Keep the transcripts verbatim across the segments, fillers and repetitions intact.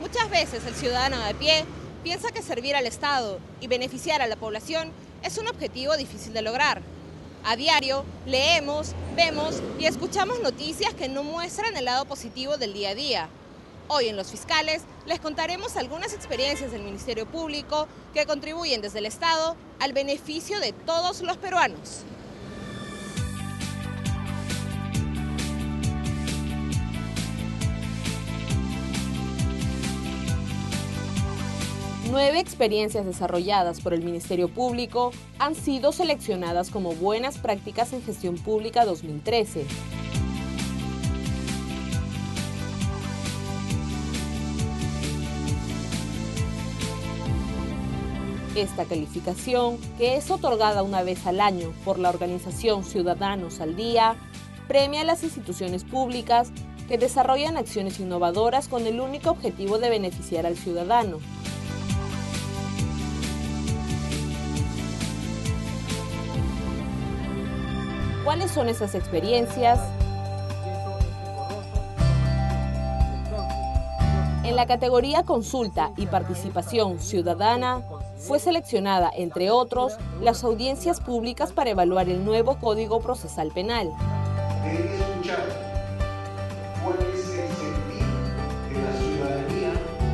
Muchas veces el ciudadano de a pie piensa que servir al Estado y beneficiar a la población es un objetivo difícil de lograr. A diario leemos, vemos y escuchamos noticias que no muestran el lado positivo del día a día. Hoy en Los Fiscales les contaremos algunas experiencias del Ministerio Público que contribuyen desde el Estado al beneficio de todos los peruanos. Nueve experiencias desarrolladas por el Ministerio Público han sido seleccionadas como buenas prácticas en gestión pública dos mil trece. Esta calificación, que es otorgada una vez al año por la organización Ciudadanos al Día, premia a las instituciones públicas que desarrollan acciones innovadoras con el único objetivo de beneficiar al ciudadano. ¿Cuáles son esas experiencias? En la categoría Consulta y Participación Ciudadana, fue seleccionada, entre otros, las audiencias públicas para evaluar el nuevo Código Procesal Penal. Debería escuchar cuál es el sentir de la ciudadanía.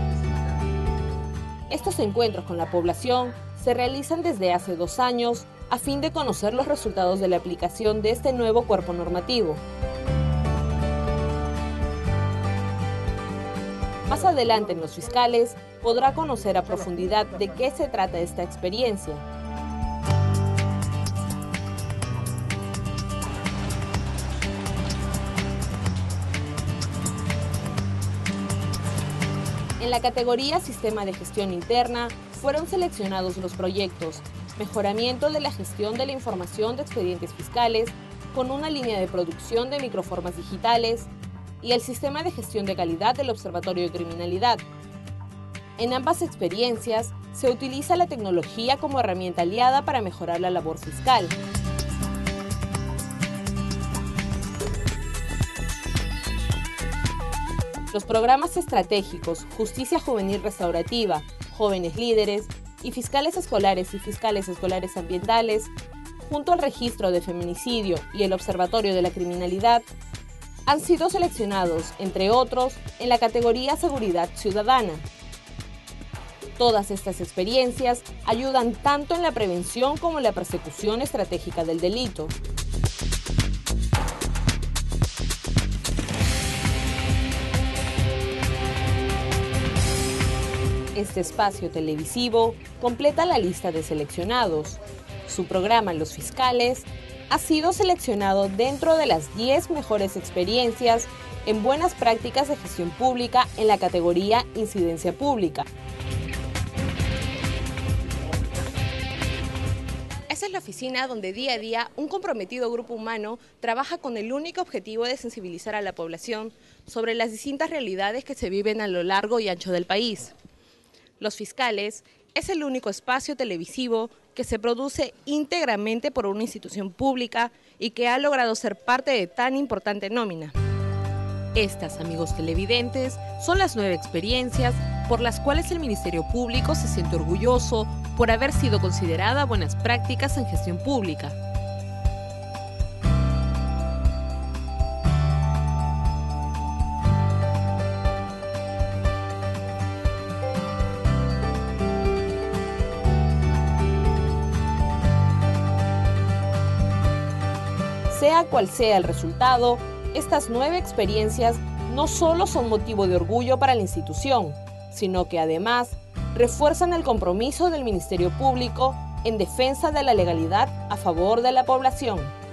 Estos encuentros con la población se realizan desde hace dos años a fin de conocer los resultados de la aplicación de este nuevo cuerpo normativo. Más adelante en Los Fiscales podrá conocer a profundidad de qué se trata esta experiencia. En la categoría Sistema de Gestión Interna fueron seleccionados los proyectos Mejoramiento de la gestión de la información de expedientes fiscales con una línea de producción de microformas digitales y el Sistema de Gestión de Calidad del Observatorio de Criminalidad. En ambas experiencias se utiliza la tecnología como herramienta aliada para mejorar la labor fiscal. Los programas estratégicos Justicia Juvenil Restaurativa, Jóvenes Líderes y Fiscales Escolares y Fiscales Escolares Ambientales, junto al Registro de Feminicidio y el Observatorio de la Criminalidad, han sido seleccionados, entre otros, en la categoría Seguridad Ciudadana. Todas estas experiencias ayudan tanto en la prevención como en la persecución estratégica del delito. Este espacio televisivo completa la lista de seleccionados. Su programa Los Fiscales ha sido seleccionado dentro de las diez mejores experiencias en buenas prácticas de gestión pública en la categoría Incidencia Pública. Esa es la oficina donde día a día un comprometido grupo humano trabaja con el único objetivo de sensibilizar a la población sobre las distintas realidades que se viven a lo largo y ancho del país. Los Fiscales es el único espacio televisivo que se produce íntegramente por una institución pública y que ha logrado ser parte de tan importante nómina. Estas, amigos televidentes, son las nueve experiencias por las cuales el Ministerio Público se siente orgulloso por haber sido considerada buenas prácticas en gestión pública. Sea cual sea el resultado, estas nueve experiencias no solo son motivo de orgullo para la institución, sino que además refuerzan el compromiso del Ministerio Público en defensa de la legalidad a favor de la población.